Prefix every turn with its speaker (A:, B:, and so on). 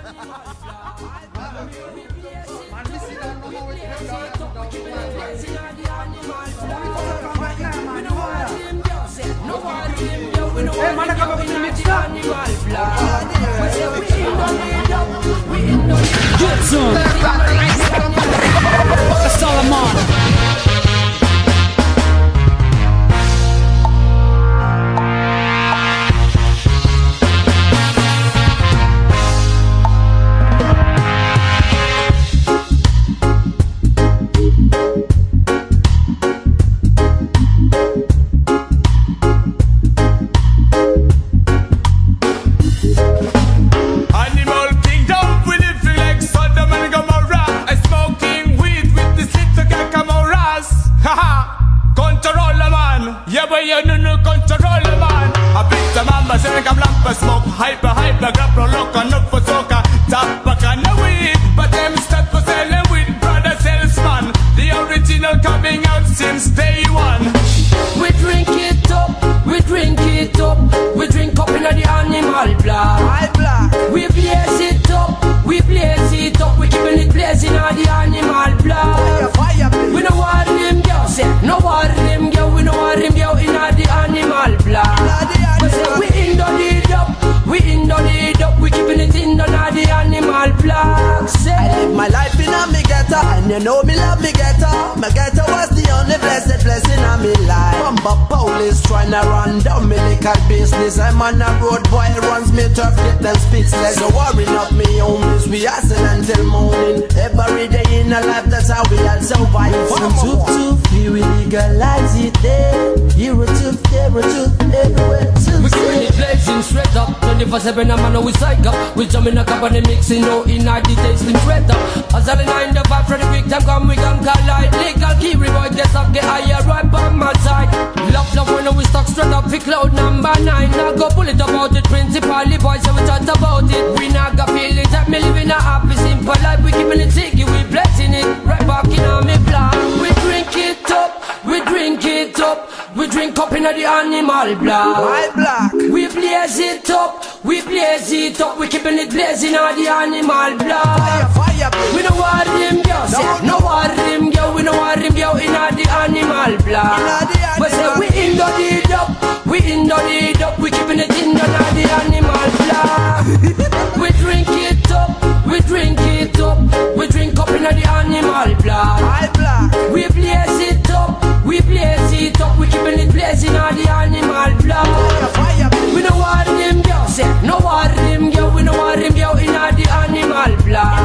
A: Get some. That's all I'm on.
B: Smoke, hyper, grab pro loco, not for soca. Tap back on the weed, but them start for selling weed. Brother salesman, the original coming out since day one.
C: We drink it up, we drink it up. We drink up in the animal black. We blaze it up, we blaze it up. We keeping it blazing on the animal black. We know what them girls say, no what them girl. We know what them girl in the animal black. We in the lead up, we in the lead up. We keeping it in the animal black.
D: I live my life in a me ghetto, and you know me love me ghetto. My ghetto was the only blessed blessing of me life. Bumper police trying to run down me liquor business. I'm on a road boy, runs me turf, get them speechless. So worrying up me homies, we hustle until morning. Every day in our life, that's how we all survive. From tooth, we legalize it there. Hero tooth, everywhere.
C: We keeping it blazing straight up 24/7, I'm on we psych up. We jump in a company mixing, no in our details been straight up. As all in 9 to 5 for the quick time come, we can collide. Legal key reward, guess up, get higher right by my side. Love when we stuck straight up for cloud number 9. Now go pull it about it, principally boys, so we talk about it. We not got feel it, that me living a happy simple life. We keeping it sticky, we blessing it, right back in on me plan. We drink it up, we drink it up. We drink up in the animal black. We blaze it up, we blaze it up. We keeping it blazing on the animal black. We know what them girls say, no what them girl. We know what them girl in the animal black. We say we in the lead up, we in the lead up. We keeping it in the animal black. We drink it up, we drink it up. We drink up in the animal black. We blaze it up, we blaze it up. We keeping it blazing on the animal black. We know what them girls say, no what them girl. We know what them girl in the animal black.